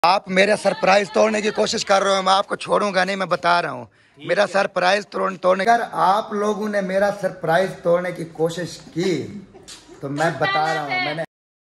आप मेरा सरप्राइज तोड़ने की कोशिश कर रहे हो, मैं आपको छोड़ूंगा नहीं, मैं बता रहा हूँ। मेरा सरप्राइज तोड़ने अगर आप लोगों ने मेरा सरप्राइज तोड़ने की कोशिश की तो मैं बता रहा हूँ। मैंने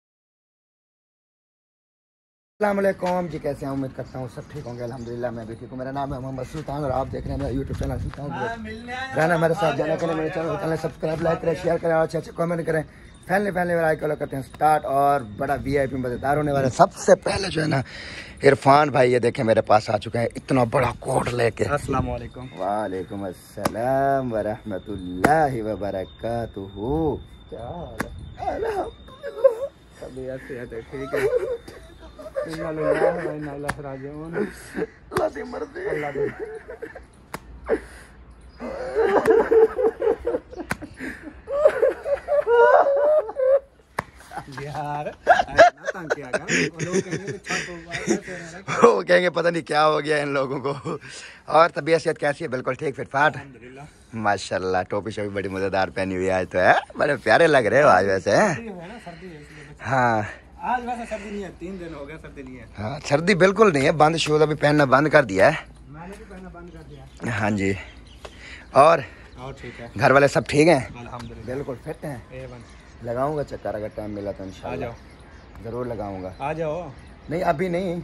अस्सलाम वालेकुम जी, कैसे हैं? उम्मीद करता हूँ सब ठीक होंगे। अल्हम्दुलिल्लाह मैं भी ठीक हूँ। मेरा नाम है मोहम्मद सुल्तान और आप देख रहे हैं मेरा यूट्यूब चैनल सुल्तान। रहना मेरे साथ, जाना करें मेरे चैनल सब्सक्राइब, लाइक करें, शेयर करें और अच्छे अच्छे कमेंट करें। फैमिली लाइक करते हैं स्टार्ट और बड़ा VIP मजेदार होने वाला है। सबसे पहले जो है ना इरफान भाई ये देखें मेरे पास आ चुके हैं इतना बड़ा कोट लेके। अस्सलाम वालेकुम। वालेकुम अस्सलाम व रहमतुल्लाहि व बरकातुहू। क्या हाल है? अल्हम्दुलिल्लाह तबीयत सेहत है, ठीक है। इन्ना लिल्लाहि व इन्ना इलैहि राजिऊन। अल्लाह दी मर्जी। अल्लाह दी यार ना तंग किया कर, लोग कहेंगे कि छत वो कहेंगे पता नहीं क्या हो गया इन लोगों को। और तबीयत सेहत कैसी है? बिल्कुल ठीक फिट फाट माशाल्लाह। टोपी शोपी बड़ी मजेदार पहनी हुई है आज तो, है बड़े प्यारे लग रहे हो आज वैसे। हाँ आज वैसे सर्दी नहीं है, 3 दिन हो गए सर्दी नहीं है। हाँ सर्दी बिल्कुल नहीं है, बंद शूज अभी पहनना बंद कर दिया है। मैंने भी पहनना बंद कर दिया। हाँ जी। और ठीक है, घर वाले सब ठीक हैं? अल्हम्दुलिल्लाह बिल्कुल फिट हैं। A1। लगाऊंगा चक्कर अगर टाइम मिला तो इंशाल्लाह। आ जाओ, जरूर लगाऊंगा। आ जाओ। नहीं अभी नहीं,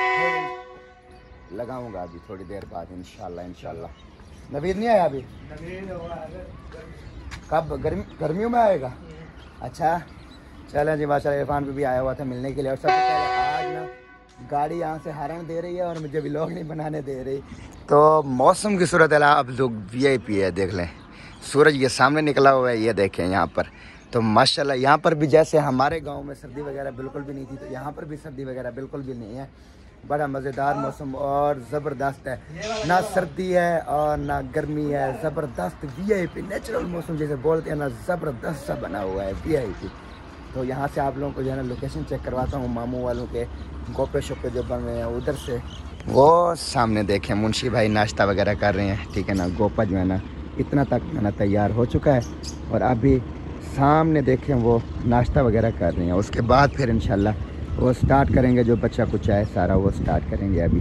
लगाऊंगा अभी थोड़ी देर बाद इंशाल्लाह। नवीद नहीं आया अभी? कब? गर्मियों में आएगा? अच्छा चलें जी। माशाल्लाह इरफान भी आया हुआ था मिलने के लिए। और सबसे पहले आज ना गाड़ी यहाँ से हॉर्न दे रही है और मुझे व्लॉग नहीं बनाने दे रही। तो मौसम की सूरत है अब जो VIP है देख लें, सूरज ये सामने निकला हुआ है, ये देखें यहाँ पर। तो माशाल्लाह यहाँ पर भी जैसे हमारे गांव में सर्दी वगैरह बिल्कुल भी नहीं थी, तो यहाँ पर भी सर्दी वगैरह बिल्कुल भी नहीं है। बड़ा मज़ेदार मौसम और ज़बरदस्त है, ना सर्दी है और ना गर्मी है। ज़बरदस्त VIP नेचुरल मौसम जैसे बोलते हैं ना, ज़बरदस्त सा बना हुआ है VIP। तो यहाँ से आप लोगों को जो है ना लोकेशन चेक करवाता हूँ मामू वालों के गोपे शोपे जो बन रहे हैं उधर से। वो सामने देखें मुंशी भाई नाश्ता वगैरह कर रहे हैं, ठीक है ना। गोपा जो है ना इतना तक ना तैयार हो चुका है और अभी सामने देखें वो नाश्ता वगैरह कर रहे हैं। उसके बाद फिर इंशाल्लाह वो स्टार्ट करेंगे, जो बच्चा कुछ है सारा वो स्टार्ट करेंगे। अभी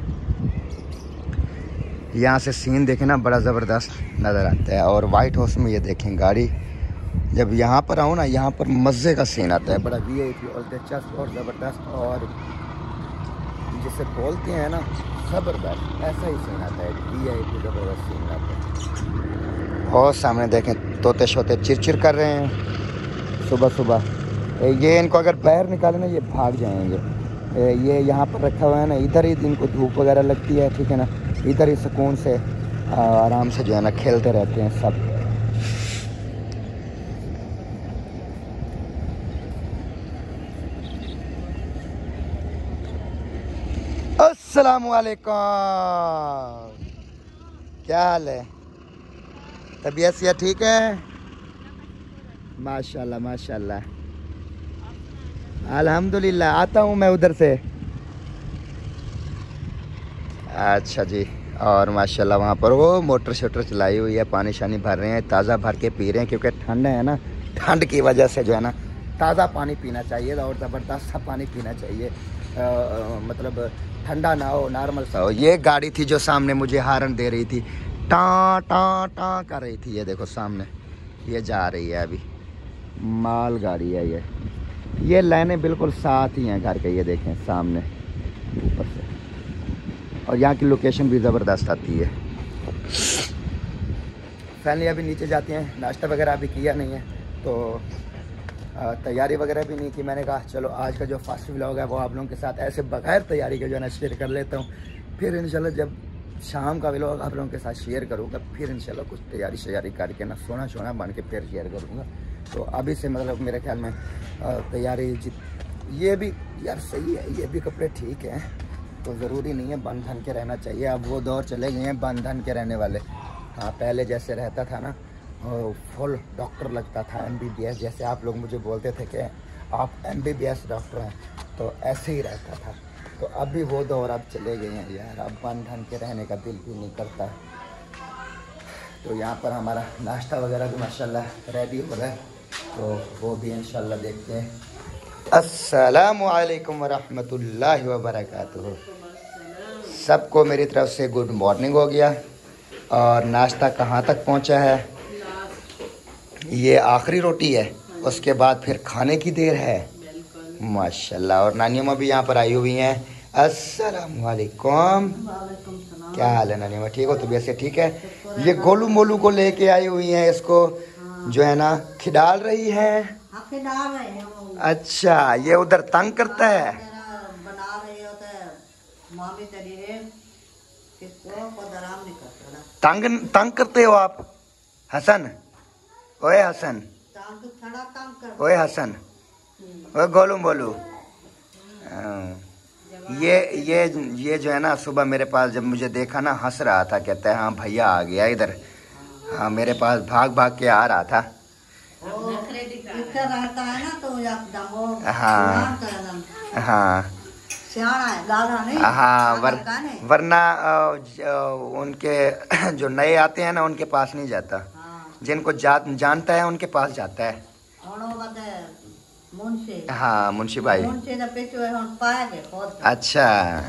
यहाँ से सीन देखें ना बड़ा ज़बरदस्त नज़र आता है। और वाइट हाउस में ये देखें गाड़ी, जब यहाँ पर आओ ना यहाँ पर मज़े का सीन आता है, बड़ा VIP और दिलचस्प और ज़बरदस्त और जिसे बोलते हैं ना ज़बरदस्त, ऐसा ही सीन आता है। VIP ज़बरदस्त सीन आता है। और सामने देखें तोते शोते चिरचिर कर रहे हैं सुबह सुबह। ये इनको अगर बाहर निकाले ना ये भाग जाएंगे। ये यहाँ पर रखा हुआ है ना, इधर ही इनको धूप वगैरह लगती है, ठीक है ना। इधर ही सुकून से आराम से जो है ना खेलते रहते हैं सब। अस्सलाम वालेकुम, क्या हाल है? तबीयत से ठीक है? माशाल्लाह माशाल्लाह अल्हम्दुलिल्लाह। आता हूँ मैं उधर से। अच्छा जी। और माशाल्लाह वहाँ पर वो मोटर शोटर चलाई हुई है, पानी शानी भर रहे हैं, ताज़ा भर के पी रहे हैं क्योंकि ठंड है ना। ठंड की वजह से जो है ना ताज़ा पानी पीना चाहिए और ज़बरदस्त सा पानी पीना चाहिए। मतलब ठंडा ना हो, नॉर्मल सा हो। ये गाड़ी थी जो सामने मुझे हॉर्न दे रही थी, टाँ टाँ टाँ कर रही थी। ये देखो सामने ये जा रही है, अभी माल गाड़ी है ये लाइनें बिल्कुल साथ ही हैं घर के, ये देखें सामने ऊपर से। और यहाँ की लोकेशन भी ज़बरदस्त आती है। फैमिली अभी नीचे जाते हैं, नाश्ता वगैरह अभी किया नहीं है तो तैयारी वगैरह भी नहीं की। मैंने कहा चलो आज का जो फर्स्ट व्लॉग है वो आप लोगों के साथ ऐसे बगैर तैयारी के जो है ना शेयर कर लेता हूँ। फिर इंशाल्लाह जब शाम का व्लॉग आप लोगों के साथ शेयर करूँगा, फिर इंशाल्लाह कुछ तैयारी शयारी करके ना सोना बन के फिर शेयर करूँगा। तो अभी से मतलब मेरे ख्याल में तैयारी ये भी यार सही है, ये भी कपड़े ठीक हैं। तो ज़रूरी नहीं है बन धन के रहना चाहिए, अब वो दौर चले गए हैं बन धन के रहने वाले। हाँ पहले जैसे रहता था ना फुल डॉक्टर लगता था, MBBS जैसे आप लोग मुझे बोलते थे कि आप MBBS डॉक्टर हैं, तो ऐसे ही रहता था। तो अभी वो दौर अब चले गए हैं यार, अब बन धन के रहने का दिल भी नहीं करता। तो यहाँ पर हमारा नाश्ता वगैरह भी माशाल्लाह रेडी हो रहा है, तो वो भी इंशाल्लाह देखते हैं। अस्सलामु अलैकुम व रहमतुल्लाहि व बरकातुहू। सबको मेरी तरफ से गुड मॉर्निंग हो गया। और नाश्ता कहाँ तक पहुँचा है? ये आखिरी रोटी है, उसके बाद फिर खाने की देर है। माशाल्लाह। और नानियम्मा भी यहाँ पर आई हुई हैं। अस्सलाम वालेकुम। क्या हाल है नानियम्मा, ठीक हो? तबीयत से ठीक है? ये गोलू मोलू को लेके आई हुई हैं, इसको जो है ना खिडाल रही है। अच्छा, ये उधर तंग करता है। तंग करते हो आप हसन? ओए हसन, ओए हसन, ओए गोलू मोलू। ये जो है ना सुबह मेरे पास जब मुझे देखा ना हंस रहा था, कहता है हाँ भैया आ गया इधर। हाँ मेरे पास भाग भाग के आ रहा था। रहता है ना तो हाँ हाँ हाँ वरना उनके जो नए आते हैं ना उनके पास नहीं जाता। जिनको जानता है उनके पास जाता है। हाँ मुंशी भाई। अच्छा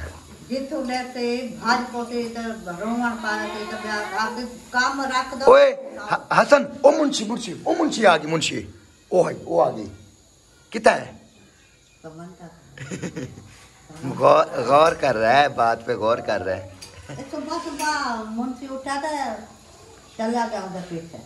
ओए हसन, ओ मुंशी मुंशी, ओ मुंशी आ गई, मुंशी ओ है, ओ आ गई। कितना है? गौर कर रहा है, बात पे गौर कर रहा है। सुबह सुबह मुंशी उठा था, चला गया उधर पीछे।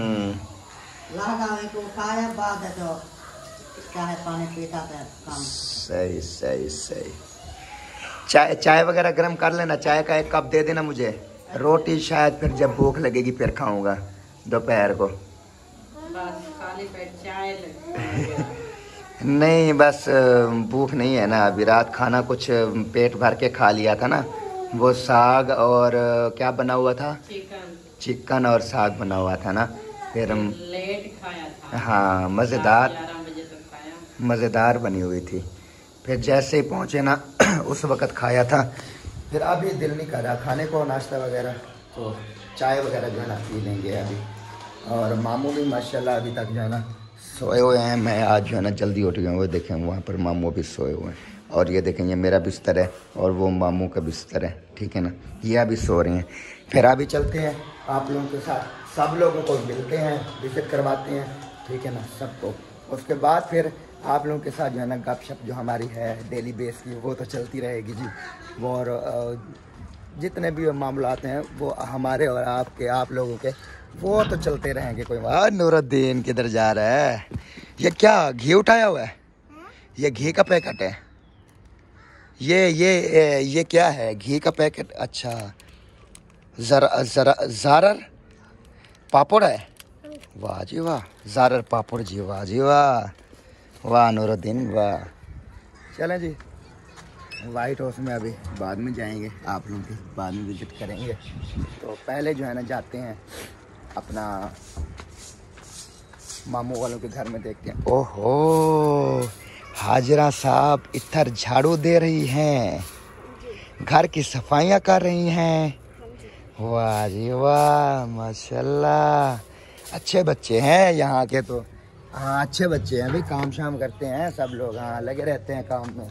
को उठाया, बाद है तो चाय पानी पीता था काम। सही सही सही। चाय वगैरह गर्म कर लेना, चाय का 1 कप दे देना मुझे। रोटी शायद फिर जब भूख लगेगी फिर खाऊंगा दोपहर को। बस खाली पेट चाय नहीं बस भूख नहीं है ना अभी। रात खाना कुछ पेट भर के खा लिया था ना, वो साग और क्या बना हुआ था? चिकन और साग बना हुआ था ना, फिर हम लेट खाया था। हाँ मज़ेदार बनी हुई थी। फिर जैसे ही पहुँचे ना उस वक़्त खाया था। फिर अभी दिल नहीं कर रहा खाने को, नाश्ता वगैरह, तो चाय वगैरह जो है ना पी लेंगे अभी। और मामू भी माशाल्लाह अभी तक जो है ना सोए हुए हैं। मैं आज जो है ना जल्दी उठ गया हूँ। वो देखें वहाँ पर मामू अभी सोए हुए हैं। और ये देखें ये मेरा बिस्तर है और वो मामू का बिस्तर है, ठीक है ना। ये अभी सो रहे हैं। फिर अभी चलते हैं आप लोगों के साथ, सब लोगों को मिलते हैं, विजिट करवाते हैं, ठीक है ना सबको। उसके बाद फिर आप लोगों के साथ जो है ना गपशप जो हमारी है डेली बेस की वो तो चलती रहेगी जी। वो और जितने भी मामलात हैं वो हमारे और आपके, आप लोगों के, वो तो चलते रहेंगे। कोई बात। नूरुद्दीन किधर जा रहा है? ये क्या घी उठाया हुआ है? ये घी का पैकेट है? ये क्या है? घी का पैकेट? अच्छा ज़ारर पापड़ है? वाह जी वाह, ज़ारर पापड़ जी, वाह जी वाह, वाह नूरुद्दीन वाह। चलें जी वाइट हाउस में अभी बाद में जाएंगे, आप लोगों के बाद में विज़िट करेंगे। तो पहले जो है ना जाते हैं अपना मामू वालों के घर में, देखते हैं। ओहो हाजरा साहब इधर झाड़ू दे रही हैं, घर की सफाइयाँ कर रही हैं। वाह जी वाह माशाल्लाह, अच्छे बच्चे हैं यहाँ के तो। हाँ अच्छे बच्चे हैं, अभी काम शाम करते हैं सब लोग, हाँ लगे रहते हैं काम में।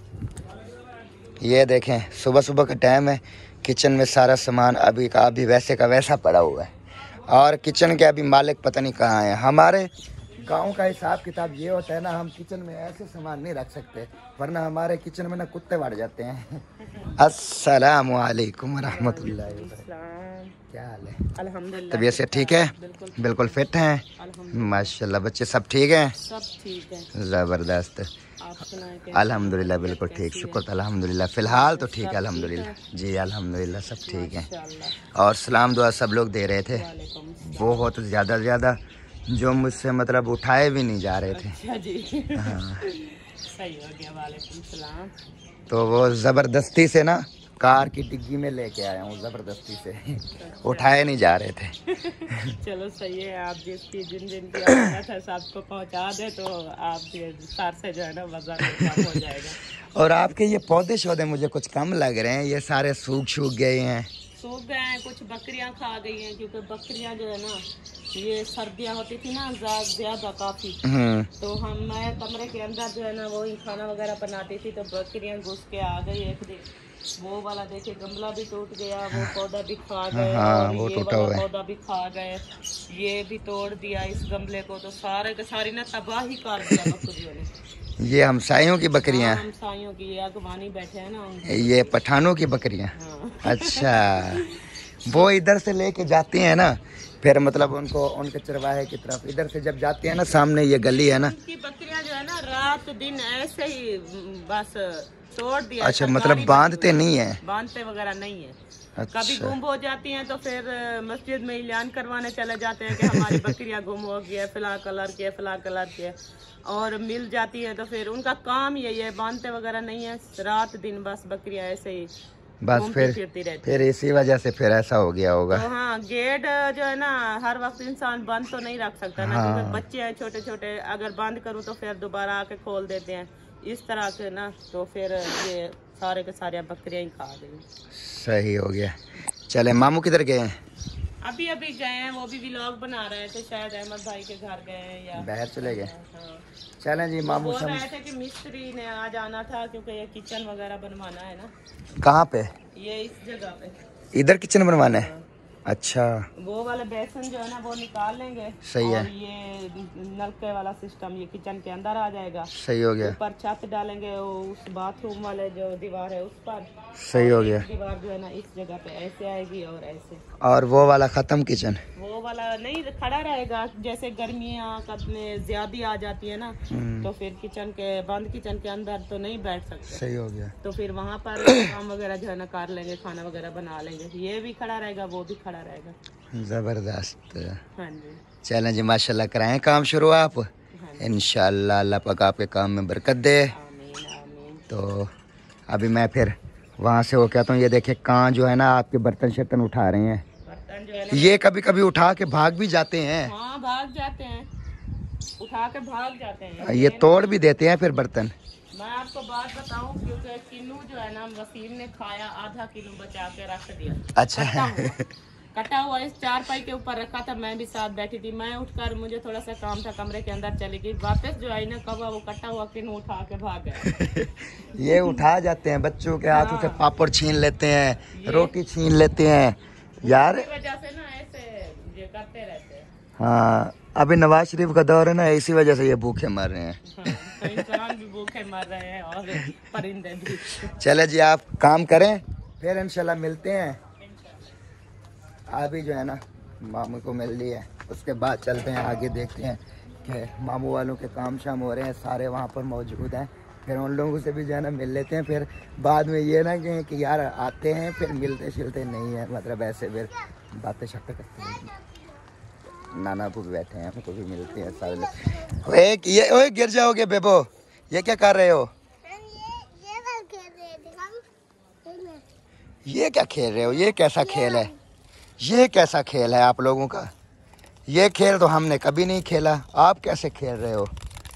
ये देखें सुबह सुबह का टाइम है, किचन में सारा सामान अभी का अभी वैसे का वैसा पड़ा हुआ है। और किचन के अभी मालिक पता नहीं कहाँ है। हमारे गांव का हिसाब किताब ये होता है ना, हम किचन में ऐसे सामान नहीं रख सकते वरना हमारे किचन में ना कुत्ते बढ़ जाते हैं। अस्सलामु अलैकुम रहमतुल्लाहि। क्या हाल है? अल्हम्दुलिल्लाह। तबीयत से ठीक है? बिल्कुल फिट हैं माशाल्लाह। बच्चे सब ठीक हैं? सब ठीक है, ज़बरदस्त। अल्हम्दुलिल्लाह बिल्कुल ठीक, शुक्र अल्हम्दुलिल्लाह। फ़िलहाल तो ठीक है अल्हम्दुलिल्लाह जी, अल्हम्दुलिल्लाह सब ठीक है। और सलाम दुआ सब लोग दे रहे थे, बहुत ज़्यादा जो मुझसे मतलब उठाए भी नहीं जा रहे थे। अच्छा जी। हाँ सही हो गया, वालेकुम सलाम। तो वो ज़बरदस्ती से ना कार की डिग्गी में लेके आया हूँ, ज़बरदस्ती से उठाए नहीं जा रहे थे। चलो सही है, आप जिसकी जिन की आवाज़ है सबको पहुँचा दे तो आप सार से जो है ना वज़न कम हो जाएगा। और आपके ये पौधे शौधे मुझे कुछ कम लग रहे हैं, ये सारे सूख गए हैं। सूख गए हैं, कुछ बकरियां खा गई हैं, क्योंकि बकरियां जो है ना ये सर्दियां होती थी ना ज्यादा काफी, तो मैं कमरे के अंदर जो है ना वही खाना वगैरह बनाती थी, तो बकरियां घुस के आ गई एक दिन। वो वाला देखिए गमला भी टूट गया, वो पौधा भी खा गए। हाँ, और वो ये टूटा वाला हुआ है। पौधा भी खा गए, ये भी तोड़ दिया इस गमले को। तो सारे के सारी ने तबाही कर दिया बकरियों ने। ये हमसायों की बकरियां, हम साइयों की, ये अगवानी बैठे हैं ना उनकी। ये पठानों की बकरियां। हाँ। अच्छा, वो इधर से लेके जाती हैं ना, फिर मतलब उनको उनके चरवाहे की तरफ इधर से जब जाती है ना, सामने ये गली है ना। उनकी बकरियां जो है ना रात दिन ऐसे ही बस छोड़ दिया। अच्छा, सरकारी मतलब बांधते नहीं है? बांधते वगैरह नहीं है। कभी अच्छा, गुम हो जाती हैं तो फिर मस्जिद में ऐलान करवाने चले जाते हैं कि हमारी बकरियां गुम हो गई है, फला कलर के फला कलर के। और मिल जाती है तो फिर उनका काम यही है, बांधते वगैरह नहीं है, रात दिन बस बकरियां ऐसे ही बस घूमती फिरती रहती। फिर इसी वजह से फिर ऐसा हो गया होगा। तो हाँ, गेट जो है ना हर वक्त इंसान बंद तो नहीं रख सकता ना, हाँ। क्योंकि बच्चे हैं छोटे छोटे, अगर बंद करूँ तो फिर दोबारा आके खोल देते हैं इस तरह से ना। तो फिर ये सारे के सारे बकरियां ही खा गई। सही हो गया। चले, मामू किधर गए हैं? अभी अभी गए हैं, वो भी व्लॉग बना रहे थे, शायद अहमद भाई के घर गए हैं या बाहर चले गए। हाँ। चलें जी, मामू बोल सब रहे थे कि मिस्त्री ने आज आना था, क्योंकि ये किचन वगैरह बनवाना है ना। कहाँ पे? ये इस जगह पे इधर किचन बनवाना है? अच्छा, वो वाले बेसन जो है ना वो निकाल लेंगे। सही है। और ये नलके वाला सिस्टम ये किचन के अंदर आ जाएगा। सही हो गया। ऊपर छत डालेंगे, उस बाथरूम वाले जो दीवार है उस पर। सही हो गया। दीवार जो है ना इस जगह पे ऐसे आएगी और ऐसे। और वो वाला खत्म किचन? वो वाला नहीं, खड़ा रहेगा। जैसे गर्मियाँ में ज्यादा आ जाती है ना, तो फिर किचन के बंद किचन के अंदर तो नहीं बैठ सकते। सही हो गया। तो फिर वहाँ पर काम वगैरह जो है ना कर लेंगे, खाना वगैरह बना लेंगे। ये भी खड़ा रहेगा, वो भी खड़ा रहेगा। जबरदस्त। हाँ जी। चलें जी, माशाल्लाह, कराएं काम शुरू आप। इंशाल्लाह अल्लाह पाक आपके काम में बरकत दे। आमीन आमीन। तो अभी मैं फिर वहाँ से हो के आता हूँ। ये देखिए कान जो है ना आपके बर्तन शर्तन उठा रहे हैं। बर्तन जो है ना, ये कभी कभी उठा के भाग भी जाते हैं। हाँ भाग जाते हैं, उठा के भाग जाते हैं। ये तोड़ भी देते हैं फिर बर्तन। मैं आपको बात बताऊं, क्योंकि किन्नू जो है ना वसीम ने खाया, आधा किलो बचा के रख दिया। अच्छा। कटा हुआ इस चारपाई के ऊपर रखा था, मैं भी साथ बैठी थी। मैं उठकर, मुझे थोड़ा सा काम था, कमरे के अंदर चली गई। वापस जो आई ना कब वो कटा हुआ किन्नू उठा के भाग गया। ये उठा जाते हैं, बच्चों के हाथों से पापड़ छीन लेते हैं, रोटी छीन लेते हैं यार। इस वजह से ना ऐसे ये करते रहते हैं। हाँ, अभी नवाज शरीफ का दौर है ना, इसी वजह से ये भूखे मर रहे हैं। हाँ, तो इंसान भी भूखे मर रहे हैं और परिंदे भी। चले जी, आप काम करें, फिर इंशाल्लाह मिलते हैं। अभी जो है ना मामू को मिल ली है, उसके बाद चलते हैं आगे, देखते हैं कि मामू वालों के काम शाम हो रहे हैं, सारे वहाँ पर मौजूद हैं। फिर उन लोगों से भी जो है ना मिल लेते हैं। फिर बाद में ये ना कि यार आते हैं फिर मिलते शिलते नहीं है, मतलब ऐसे फिर बातें शक्तें करते हैं। नाना को भी बैठे हैं, उनको भी मिलते हैं सारे लोग। ओए गिर जाओगे बेबो, ये क्या कर रहे हो? ये क्या खेल रहे हो? ये कैसा खेल है? ये कैसा खेल है आप लोगों का? ये खेल तो हमने कभी नहीं खेला, आप कैसे खेल रहे हो?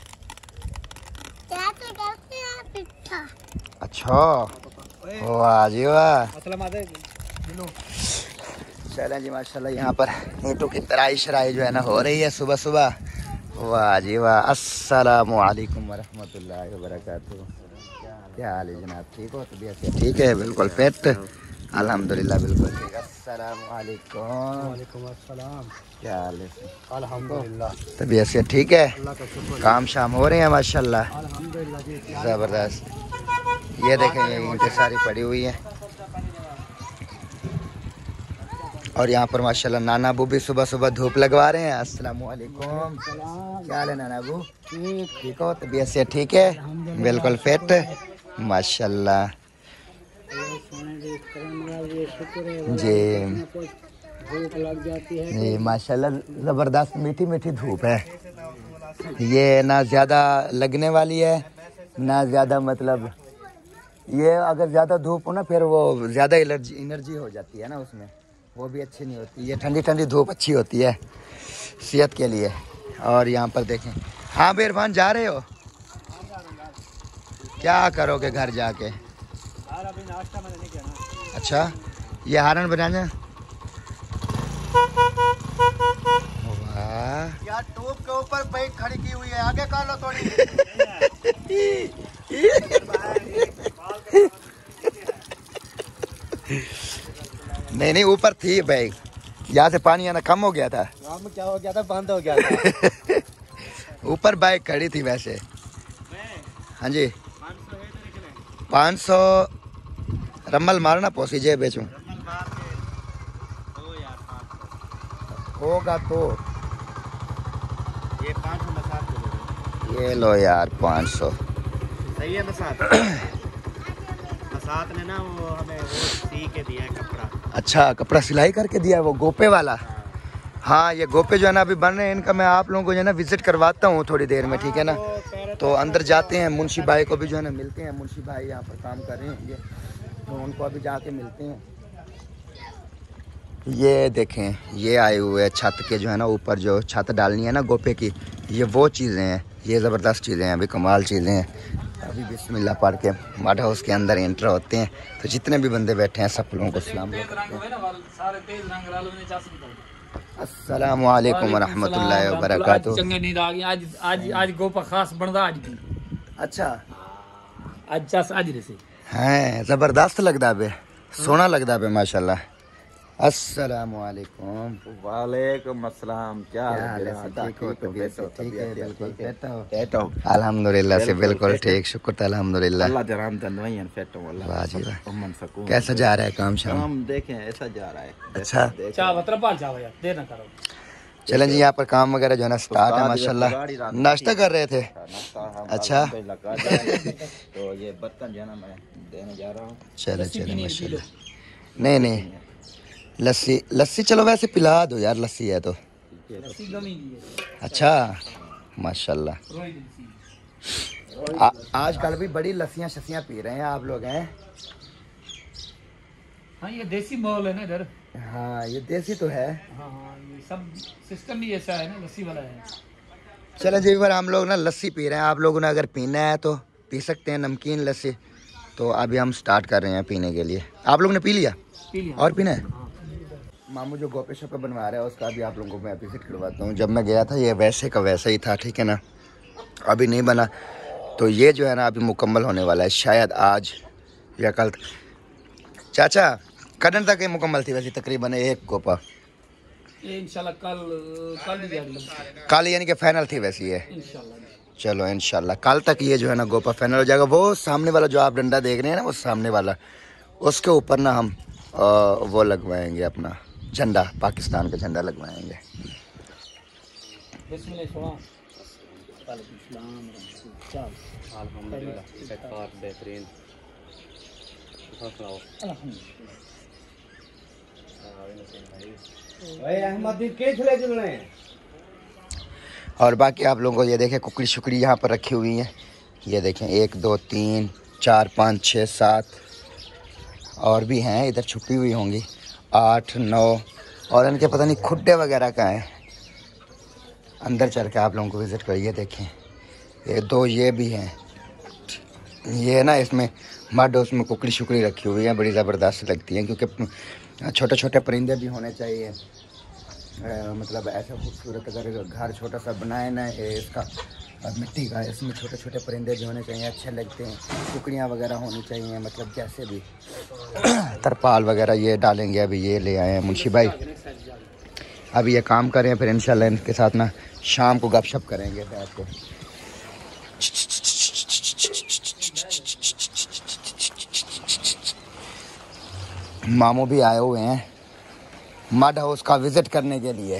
अच्छा, वाह जी वाह। चलें जी, माशाल्लाह यहाँ पर ईंटों की तराई शराई जो है ना हो रही है सुबह सुबह। वाह जी वाह। अस्सलामु अलैकुम वरहमतुल्लाहि वबरकातुहू। क्या हाल है जनाब, ठीक हो? तबीयत ठीक है? बिल्कुल फिट, अल्हम्दुलिल्लाह बिल्कुल ठीक। अस्सलामु अलैकुम। वालेकुम अस्सलाम। क्या हाल है? अल्हम्दुलिल्लाह। तबीयत से ठीक है? अल्लाह का शुक्र। काम शाम हो रहे हैं माशाल्लाह, अल्हम्दुलिल्लाह जी। ज़बरदस्त। ये देखें, ये ईंटें सारी पड़ी हुई हैं। और यहाँ पर माशाल्लाह नाना अबू भी सुबह सुबह धूप लगवा रहे हैं। अस्सलामु अलैकुम। क्या हाल है नाना अबू? ठीक हो? तबीयत से ठीक है? बिल्कुल फिट, माशाल्लाह जी। भूख लग जाती है। ये माशाल्लाह ज़बरदस्त मीठी मीठी धूप है। ये ना ज़्यादा लगने वाली है ना ज़्यादा, मतलब ये अगर ज़्यादा धूप हो ना फिर वो ज़्यादा एनर्जी हो जाती है ना उसमें, वो भी अच्छी नहीं होती। ये ठंडी ठंडी धूप अच्छी होती है सेहत के लिए। और यहाँ पर देखें, हाँ बेरफान जा रहे हो? क्या करोगे घर जाके? अभी नाश्ता मैंने नहीं किया ना। अच्छा, ये हारन बनाना। वाह यार, टोप के ऊपर बाइक खड़ी की हुई है, आगे कर लो थोड़ी। नहीं नहीं, ऊपर थी बैग, यहाँ से पानी आना कम हो गया था। में क्या हो गया था, बंद हो गया था। ऊपर बाइक खड़ी थी वैसे। हाँ जी, 500 रम्मल मारना पोसी जे बेचूं होगा तो ये 500 मसात ये लो यार 500। सही है। मसात ने ना वो हमें वो सी के दिया है कपड़ा। अच्छा, कपड़ा सिलाई करके दिया है वो गोपे वाला। हाँ, ये गोपे जो है ना अभी बन रहे हैं, इनका मैं आप लोगों को जो है ना विजिट करवाता हूँ थोड़ी देर में, ठीक है ना। तो अंदर जाते हैं, मुंशी भाई को भी जो है ना मिलते हैं। मुंशी भाई यहाँ पर काम कर रहे होंगे, तो उनको अभी जाके मिलते हैं। ये देखें, ये आए हुए छत के जो है ना ऊपर, जो छत डालनी है ना गोपे की, ये वो चीज़ें हैं। ये ज़बरदस्त चीज़ें हैं, अभी कमाल चीज़ें हैं। अभी बिस्मिल्लाह पढ़ के मड हाउस के अंदर एंटर होते हैं, तो जितने भी बंदे बैठे हैं सब लोगों को सलाम अस्सलाम वालेकुम व रहमतुल्लाहि व बरकातुहू। चंगे नींद आ गई। आज गोपा खास बनदा आज भी। अच्छा, आज चस आज रे से हैं ज़बरदस्त लगदा बे, सोना लगदा बे माशाल्लाह। अस्सलाम वालेकुम। वालेकुम अस्सलाम। क्या हाल है? ठीक हो? तबीयत ठीक है? बिल्कुल फिट हो? अल्हम्दुलिल्लाह से बिल्कुल ठीक, शुक्र अल्हम्दुलिल्लाह। अल्लाह जराम तनवयन फिट हो अल्लाह। वाह जी वाह। अमन सुकून। कैसा जा रहा है काम शाम? हम देखें ऐसा जा रहा है। अच्छा, चा वतर पाल जाओ यार, देर ना करो। चलें जी, यहाँ पर काम वगैरह जो है ना स्टार्ट है माशाल्लाह। नाश्ता कर रहे थे? अच्छा, तो ये बर्तन जो है ना मैं देने जा रहा हूँ। चले चले माशाल्लाह। नहीं, लस्सी चलो वैसे पिला दो यार, लस्सी है तो। अच्छा माशाल्लाह। आजकल भी बड़ी लस्सियाँ शस्सियाँ पी रहे हैं आप लोग हैं। हाँ, ये देसी माहौल है ना इधर। हाँ, ये देसी तो है। हाँ, ये सब सिस्टम भी ऐसा है ना, लस्सी वाला है। चलो जी, बार हम लोग ना लस्सी पी रहे हैं। आप लोगों ने अगर पीना है तो पी सकते हैं, नमकीन लस्सी। तो अभी हम स्टार्ट कर रहे हैं पीने के लिए। आप लोग ने पी लिया? और पीना है? मामू जो गोपे शोपे बनवा रहा है उसका भी आप लोगों को मैं विजिट करवाता हूँ। जब मैं गया था ये वैसे का वैसा ही था, ठीक है ना, अभी नहीं बना। तो ये जो है ना अभी मुकम्मल होने वाला है, शायद आज या कल। चाचा कदन तक ये मुकम्मल थी वैसे तकरीबन एक गोपा? इंशाल्लाह कल यानी कि फाइनल थी वैसे ये? इंशाल्लाह। चलो इंशाल्लाह कल तक ये जो है ना गोपा फाइनल हो जाएगा। वो सामने वाला जो आप डंडा देख रहे हैं ना, वो सामने वाला, उसके ऊपर ना हम वो लगवाएंगे अपना झंडा, पाकिस्तान का झंडा लगवाएंगे। और बाकी आप लोगों को ये देखें कुकड़ी शुकड़ी यहाँ पर रखी हुई हैं। ये देखें 1 2 3 4 5 6 7 और भी हैं इधर छुपी हुई होंगी, 8 9। और इनके पता नहीं खुड्डे वगैरह का है। अंदर चल के आप लोगों को विज़िट करिए। देखें ये 2 ये भी हैं। ये ना इसमें मड, उसमें कुकड़ी शुकड़ी रखी हुई है, बड़ी ज़बरदस्त लगती हैं क्योंकि छोटे छोटे परिंदे भी होने चाहिए। मतलब ऐसा खूबसूरत अगर घर छोटा सा बनाए ना इसका मिट्टी का, इसमें छोटे छोटे परिंदे भी होने चाहिए, अच्छे लगते हैं। कुकड़ियाँ वगैरह होनी चाहिए, मतलब जैसे भी तरपाल वगैरह ये डालेंगे। अभी ये ले आए हैं मुंशी भाई, अभी ये काम करें, फिर इंशाल्लाह इनके साथ ना शाम को गपशप करेंगे बैठ के। मामू भी आए हुए हैं मड हाउस का विजिट करने के लिए।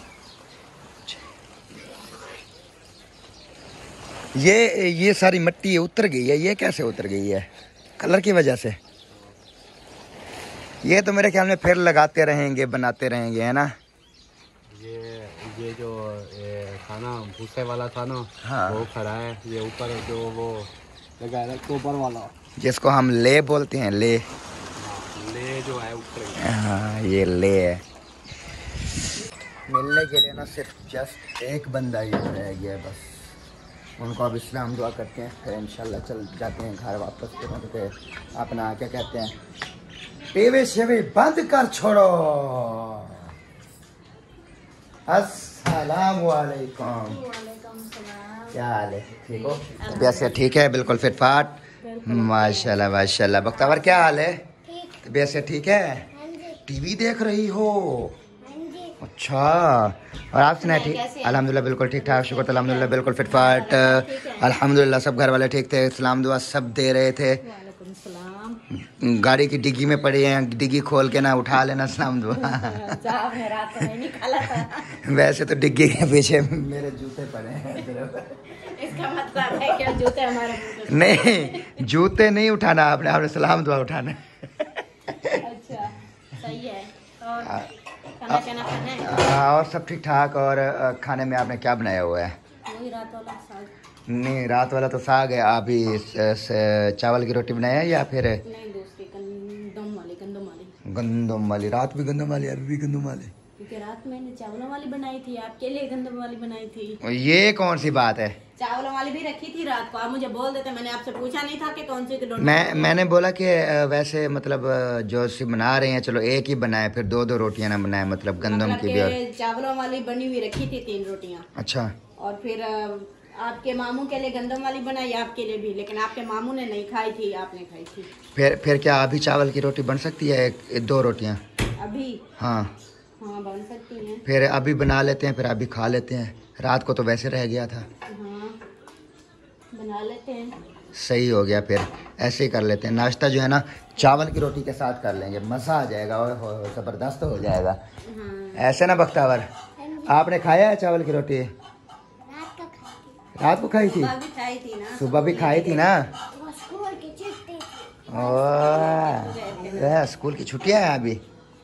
ये सारी मिट्टी उतर गई है, ये कैसे उतर गई है? कलर की वजह से। ये तो मेरे ख्याल में फिर लगाते रहेंगे, बनाते रहेंगे, है ना। ये जो था ना भूसे वाला था ना, हाँ, वो खड़ा है। ये ऊपर जो वो लगा है कोबर वाला, जिसको हम ले बोलते हैं, ले जो है ऊपर। हाँ, ये ले है। मिलने के लिए ना सिर्फ जस्ट एक बंदा ही रह गया बस। उनको अब इस्लाम दुआ करते हैं, फिर इंशाल्लाह चल जाते हैं घर वापस। फिर अपना क्या कहते हैं, टीवी शेवी बंद कर छोड़ो। अस्सलाम वालेकुम। क्या हाल है? ठीक हो? तबीयत से ठीक है? बिल्कुल फिट फाट, माशाल्लाह माशाल्लाह। बख्तावर क्या हाल है? तबीयत से ठीक है? टीवी देख रही हो? अच्छा, और आप सुनाए? ठीक, अल्हम्दुलिल्लाह बिल्कुल ठीक ठाक, शुक्र अल्हम्दुलिल्लाह बिल्कुल फिटफाट अल्हम्दुलिल्लाह। सब घर वाले ठीक थे, सलाम दुआ सब दे रहे थे। गाड़ी की डिग्गी में पड़ी हैं, डिग्गी खोल के ना उठा लेना, सलाम दुआ। वैसे तो डिग्गी के पीछे मेरे जूते पड़े हैं। इसका मतलब है क्या जूते हमारे? नहीं, जूते नहीं उठाना आपने, आपने सलाम दुआ उठाना। अच्छा, सही है। और खाना पीना खाना है? और सब ठीक ठाक। और खाने में आपने क्या बनाया हुआ है? वही रात वाला साग। नहीं, रात वाला तो साग है। आप ही चावल की रोटी बनाया है या फिर? नहीं, दूसरी गंदम वाली। गंदम वाली? रात भी गंदम वाली, अभी भी गंदम वाली? क्योंकि रात मैंने चावलों वाली बनाई थी, आपके लिए गंदम वाली बनाई थी। ये कौन सी बात है? चावलों वाली भी रखी थी रात को, आप मुझे बोल देते, मैंने आपसे पूछा नहीं था कि कौन सी रोटी। मैंने बोला कि वैसे मतलब जो सी बना रहे हैं, चलो एक ही बनाए, फिर दो दो रोटियां ना बनाए, मतलब गंदम की भी। और चावलों वाली बनी हुई रखी थी 3 रोटियां। अच्छा। और फिर आपके मामू के लिए गंदम वाली बनाई, आपके लिए भी, लेकिन आपके मामू ने नहीं खाई थी, आपने खाई थी। फिर क्या अभी चावल की रोटी बन सकती है? दो रोटियां अभी? हाँ बन सकती हैं। फिर अभी बना लेते हैं, फिर अभी खा लेते हैं। रात को तो वैसे रह गया था। हाँ, बना लेते हैं। सही हो गया, फिर ऐसे ही कर लेते हैं। नाश्ता जो है ना चावल की रोटी के साथ कर लेंगे, मज़ा आ जाएगा और ज़बरदस्त हो जाएगा। हाँ। ऐसे ना बख्तावर, आपने खाया है चावल की रोटी? रात को खाई थी? सुबह भी खाई थी ना। सुबह भी खाई थी ना? ओह, स्कूल की छुट्टियां हैं अभी?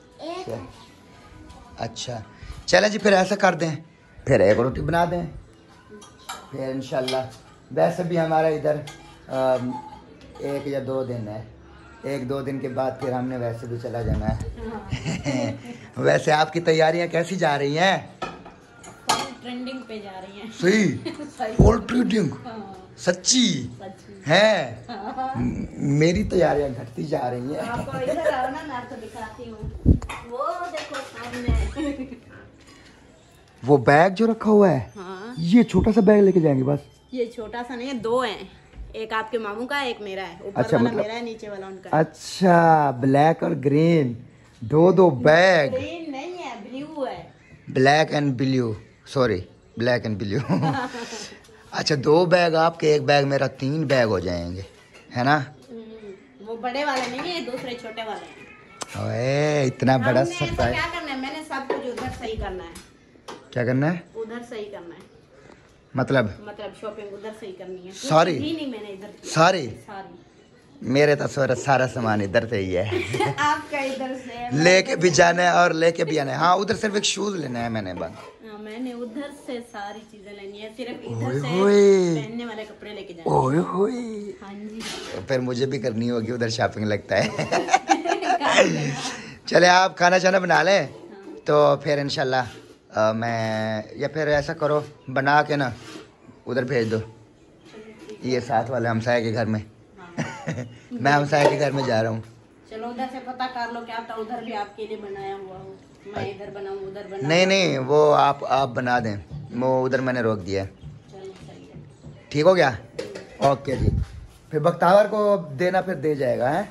अच्छा, चले जी, फिर ऐसा कर दें, फिर एक रोटी बना दें, फिर इंशाल्लाह। वैसे भी हमारा इधर 1 या 2 दिन है, 1-2 दिन के बाद फिर हमने वैसे भी चला जाना है। वैसे आपकी तैयारियां कैसी जा रही हैं? ट्रेंडिंग पे जा रही हैं। सही, फुल ट्रेंडिंग। सच्ची है? मेरी तैयारियां घटती जा रही हैं। आपको इधर आओ ना, मैं आपको दिखाती हूँ। वो देखो सामने। वो बैग जो रखा हुआ है? हाँ। ये छोटा सा बैग लेके जाएंगे बस? ये छोटा सा नहीं है, 2 हैं, एक आपके मामू का है, एक मेरा है। ऊपर अच्छा, वाला मतलब मेरा है, नीचे वाला उनका है। अच्छा, ब्लैक और ग्रीन, दो बैग। ग्रीन नहीं है, ब्लू है। Black and blue, sorry, black and blue. अच्छा, 2 बैग आपके, 1 बैग मेरा, 3 बैग हो जाएंगे, है ना? वो बड़े वाले नहीं है, दूसरे छोटे वाले हैं। ओए, इतना बड़ा हमने ऐसा सरप्राइज। क्या करना है, मैंने सब कुछ उधर सही करना है। क्या करना है? उधर सही करना है, मतलब शॉपिंग उधर सही करनी है। सारी? ही नहीं, मैंने इधर किया। सारी मेरे तो सारा सामान इधर से ही है। आपका इधर से है। लेके भी जाना है और लेके भी आना है। हाँ, उधर सिर्फ एक शूज लेना है मैंने बस। मैंने उधर से सारी चीजें लेनी है, सिर्फ इधर ओए से होए। पहनने वाले कपड़े लेके जाने। ओए होए। हाँ जी। फिर मुझे भी करनी होगी, उधर शॉपिंग लगता है। चले, आप खाना शाना बना लें तो फिर इंशाल्लाह मैं, या फिर ऐसा करो बना के ना उधर भेज दो, ये साथ वाले हमसाये के घर में। मैं हमसाये के घर में जा रहा हूँ। चलो उधर से पता कर लो क्या पता उधर भी आपके लिए बनाया हुआ हो, मैं इधर बनाऊँ उधर बनाऊँ। नहीं, वो आप बना दें, वो उधर मैंने रोक दिया है। चलो सही है। ठीक हो गया? ओके जी, फिर बख्तावर को देना, फिर दे जाएगा है।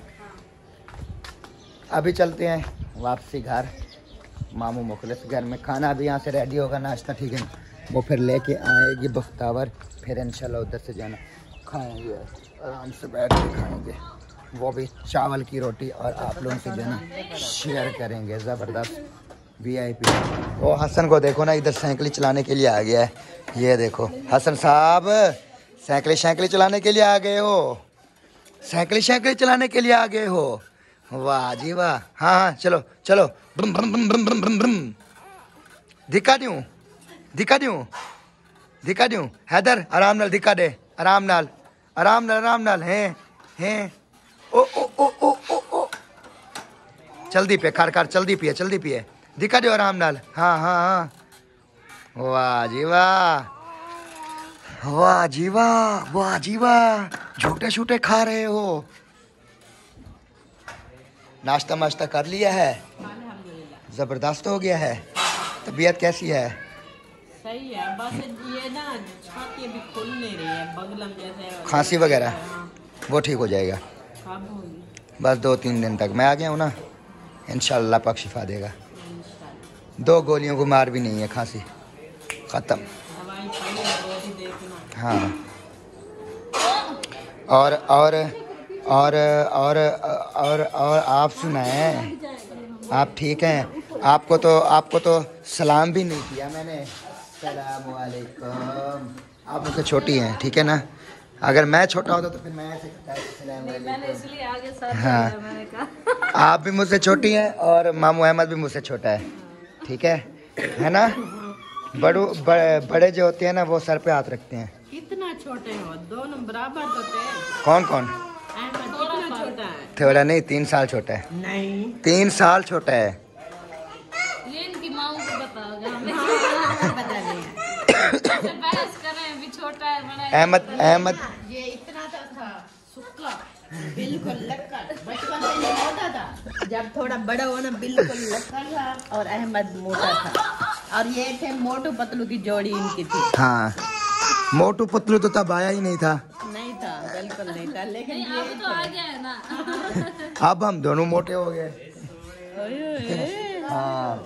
अभी चलते हैं वापसी घर, मामू मुखलिस घर में। खाना अभी यहाँ से रेडी होगा, नाश्ता, ठीक है, वो फिर लेके आएगी बख्तावर, फिर इंशाल्लाह उधर से जाना, खाएंगे आराम से बैठ के खाएंगे, वो भी चावल की रोटी, और आप लोगों से जाना शेयर करेंगे। ज़बरदस्त VIP। वो हसन को देखो ना, इधर साइकिल चलाने के लिए आ गया है। ये देखो हसन साहब, साइकिल चलाने के लिए आ गए हो, साइकिल चलाने के लिए आ गए हो। वाह जी वाह। हाँ, चलो ब्रम ब्रम ब्रम ब्रम ब्रम ब्रम ब्रम। दिखा दूं हैदर, आराम नाल दिखा दे, आराम नाल हैं। ओ ओ ओ ओ ओ ओ, जल्दी पे कर, जल्दी पिए, दिखा दो आराम नाल। हाँ। वाह जी वाह, झूठे खा रहे हो। नाश्ता माश्ता कर लिया है? जबरदस्त हो गया है। तबीयत कैसी है? सही है, बस ये ना छाती अभी खुल नहीं रही है, बगलम जैसे खांसी वगैरह, वो ठीक हो जाएगा। कब होगी? बस 2-3 दिन तक मैं आ गया हूँ ना, इंशाल्लाह पाक शिफा देगा। 2 गोलियों को मार भी नहीं है, खांसी ख़त्म। हाँ और आप सुनाएं, आप ठीक हैं? आपको तो सलाम भी नहीं किया मैंने। सलाम वालेकुम। आप मुझसे छोटी हैं, ठीक है ना? अगर मैं छोटा होता तो फिर मैं ऐसे करता। हाँ, आप भी मुझसे छोटी हैं और मामू अहमद भी मुझसे छोटा है, ठीक है ना? बड़े जो होते हैं ना वो सर पे हाथ रखते हैं। कितना छोटे हो, दोनों बराबर तो थे। कौन? अहमद कितना छोटा है? थोड़ा नहीं, 3 साल छोटा है। नहीं, 3 साल छोटा है। ये इनकी माँ को बताओगे, हमें पता नहीं है। बहस करें, अभी छोटा है बड़ा है। अहमद ये इतना था सुक्का, बिल्कुल लक्कड़। बचपन में ये मोटा था, जब थोड़ा बड़ा हुआ ना बिल्कुल लक्कड़ था, और अहमद मोटा था। और ये थे मोटू पतलू की जोड़ी इनकी थी। हाँ, मोटू पतलू तो तब आया ही नहीं था। नहीं था, बिल्कुल नहीं था, लेकिन नहीं, ये अब तो आ गया है ना। अब हम दोनों मोटे हो गए। हाँ।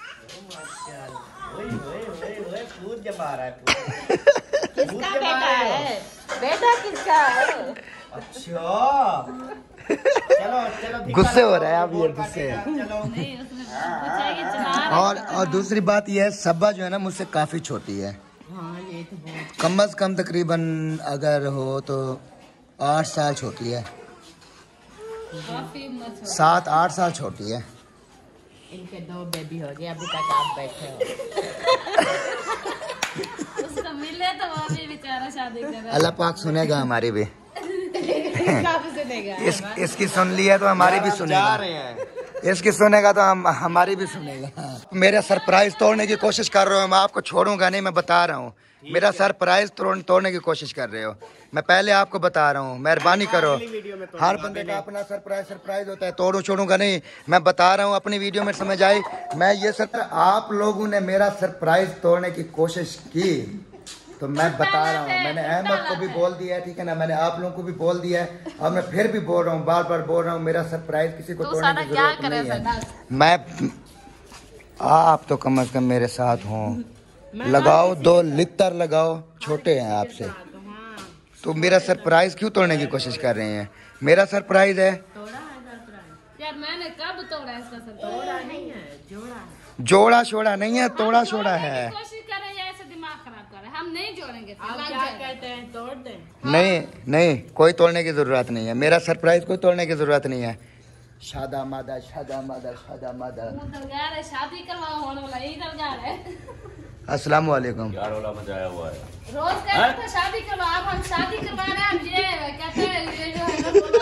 किसका बेटा है? बेटा किसका है? अच्छा, चलो गुस्से हो रहा है अब, ये गुस्से है। नहीं, उसमें पूछेगी चला। और दूसरी बात ये है, सब्बा जो है ना मुझसे काफी छोटी है। हाँ, ये तो बहुत। कम से कम तकरीबन अगर हो तो 8 साल छोटी है, काफी मत 7-8 साल छोटी है। इनके 2 बेबी हो गए, अभी तक आप बैठे हो। उसको मिले तो वो भी बेचारा शादी कर रहा है। अल्लाह पाक सुनेगा हमारी भी। सुनेगा। इसकी सुन ली है तो हमारी भी सुनेगा। इसकी सुनेगा तो हमारी भी सुनेगा। मेरा सरप्राइज तोड़ने की कोशिश कर रहे हो, मैं आपको छोड़ूंगा नहीं, मैं बता रहा हूँ। मेरा सरप्राइज तोड़ने की कोशिश कर रहे हो, मैं पहले आपको बता रहा हूँ, मेहरबानी करो। हर बंदे का अपना सरप्राइज होता है, छोड़ूंगा नहीं, मैं बता रहा हूँ। अपनी वीडियो में समझ आई। मैं ये आप लोगों ने मेरा सरप्राइज तोड़ने की कोशिश की तो मैं बता रहा हूँ, मैंने अहमद को भी बोल दिया है, ठीक है ना? मैंने आप लोगों को भी बोल दिया है, और मैं फिर भी बोल रहा हूँ, बार बार बोल रहा हूँ, मेरा सरप्राइज किसी को तोड़ने की जरूरत नहीं है। आप तो कम से कम मेरे साथ हों, लगाओ 2 लितर लगाओ, छोटे हैं आपसे, तो मेरा सरप्राइज क्यों तोड़ने की कोशिश कर रहे हैं? मेरा सरप्राइज है। यार मैंने कब तोड़ा इसका सरप्राइज? जोड़ा नहीं है, जोड़ा। जोड़ा शोड़ा नहीं है, तोड़ा शोड़ा है। कोशिश कर रहे हैं, ऐसे दिमाग खराब कर रहे हैं। हम नहीं जोड़ेंगे। आप क्या कहते हैं, तोड़ दें? नहीं, कोई तोड़ने की जरूरत नहीं है। मेरा सरप्राइज कोई तोड़ने की जरूरत नहीं है। शादा मादा। यार शादी करवाओ होने वाला यही दरगाह है। अस्सलाम वालेकुम। यार वाला मजा आया हुआ है। रोज कहते थे शादी करवाओ, अब हम शादी करवा रहे हैं। हम ये कहते हैं ये जो है ना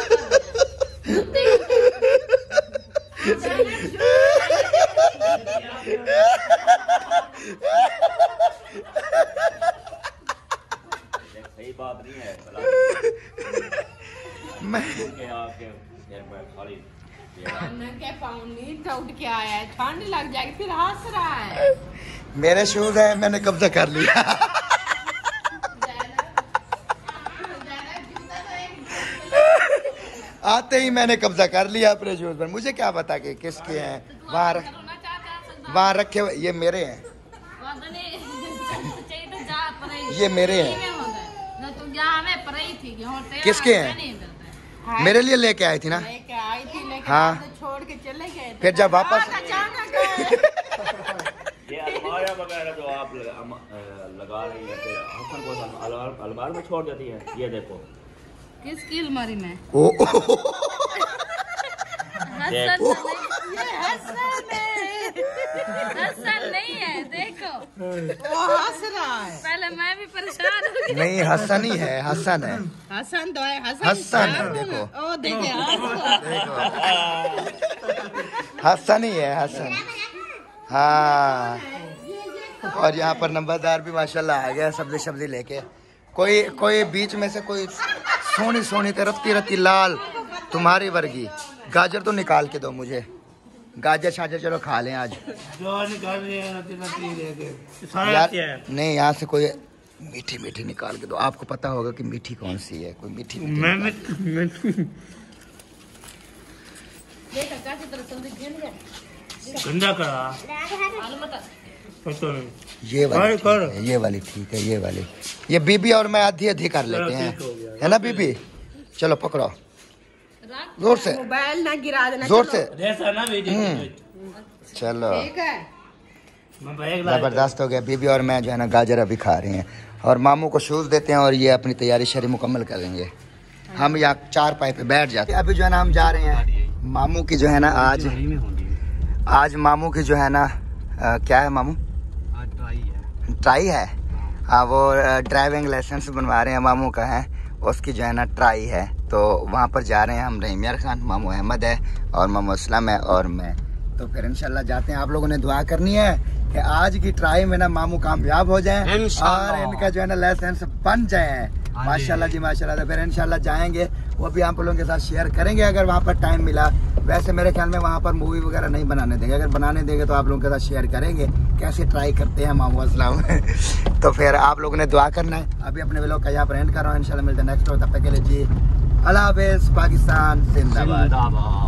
सही बात नहीं है। मैं खाली के पाउनी तो उठ के आया है, ठंड लग जाएगी, फिर हंस रहा है। मेरे शूज है, मैंने कब्जा कर लिया। आते ही मैंने कब्जा कर लिया अपने शूज पर। मुझे क्या पता कि किसके हैं। वहाँ रखे हुए, ये मेरे हैं, ये मेरे हैं। किसके हैं? मेरे लिए लेके आई थी ना। लेके आई थी, लेकिन हाँ। आप तो छोड़ के चले गए थे। फिर जब वापस अचानक ये अलमारियाँ वगैरह जो आप लगा रही है, फिर हसन को अलमारी में छोड़ देती है। ये देखो किसकी अलमारी में? ओ, हसन नहीं है, देखो वो हंस रहा है। पहले मैं भी परेशान हो गई। नहीं हसन ही है, हसन है, हसन तो है, हसन है, देखो ओ देखे हसन ही है, हसन। हाँ, और यहाँ पर नंबरदार भी माशाल्लाह आ गया सब्जी लेके। कोई बीच में से कोई सोनी रत्ती लाल तुम्हारी वर्गी गाजर तो निकाल के दो मुझे। गाजर शाजर चलो खा लें आज। जो निकाल रहे हैं यार नहीं, यहाँ से कोई मीठी निकाल के दो। आपको पता होगा कि मीठी कौन सी है, कोई मीठी। देख काका की तरह जल्दी गिन गया गंदा करा आलू मटर पता नहीं ये वाली कर। ठीक है, ये वाली ठीक है, ये वाली। ये बीबी और मैं आधी आधी कर लेते हैं, ठीक हो गया। है ना बीबी? चलो पकड़ो रख जोर से, मोबाइल ना गिरा देना, जोर से। जैसा ना वीडियो चलो ठीक है। मैं बैग ला जबरदस्त हो गया। बीबी और मैं जो है ना गाजर अभी खा रहे हैं और मामू को शूज देते हैं और ये अपनी तैयारी शरी मुकम्मल करेंगे। हम यहाँ 4 पाई पे बैठ जाते हैं। अभी जो है ना हम जा रहे हैं मामू की जो है ना आज मामू की जो है ना क्या है मामू? ट्राई है। हाँ, वो ड्राइविंग लाइसेंस बनवा रहे हैं, मामू का है, उसकी जो है ना ट्राई है। तो वहाँ पर जा रहे हैं हम। रहीम यार खान, मामू अहमद है और मामू असलम है और मैं। तो फिर इंशाल्लाह जाते हैं। आप लोगों ने दुआ करनी है कि आज की ट्राई में ना मामू कामयाब हो जाएं और इनका जो है ना लाइसेंस बन जाए। माशाल्लाह जी माशाल्लाह। तो फिर इंशाल्लाह जाएंगे, वो भी आप लोगों के साथ शेयर करेंगे अगर वहाँ पर टाइम मिला। वैसे मेरे ख्याल में वहाँ पर मूवी वगैरह नहीं बनाने देंगे, अगर बनाने देंगे तो आप लोगों के साथ शेयर करेंगे कैसे ट्राई करते हैं मामू असलम। तो फिर आप लोगों ने दुआ करना है। अभी अपने व्लॉग का यहाँ पर एंड कर रहा हूँ। इंशाल्लाह मिलते हैं नेक्स्ट। तब तक के लिए जी अल्लाह हाफिज़। पाकिस्तान जिंदाबाद।